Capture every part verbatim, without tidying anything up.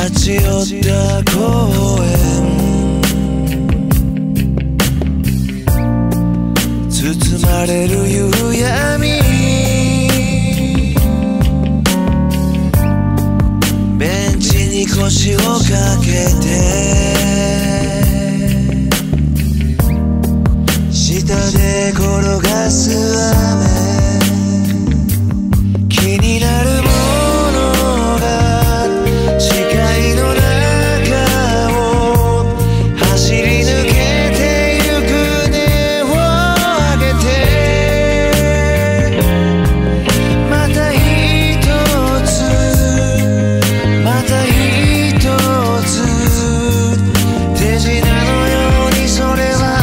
立ち寄った公園、包まれる夕闇、ベンチに腰をかけて下で転がす雨、気になるものが視界の中を走り抜けてゆく、根を上げてまた一つまた一つ手品のようにそれは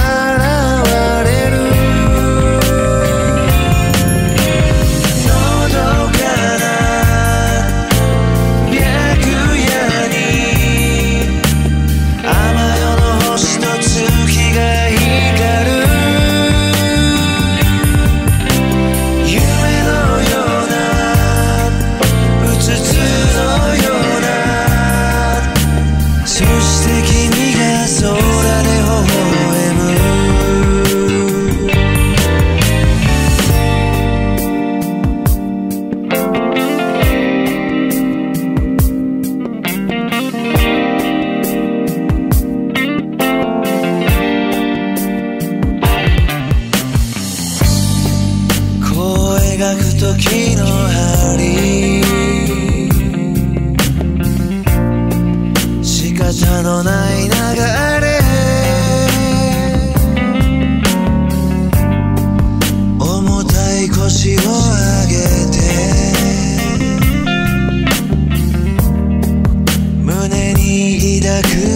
描く時の針、仕方のない流れ、重たい腰を上げて胸に抱く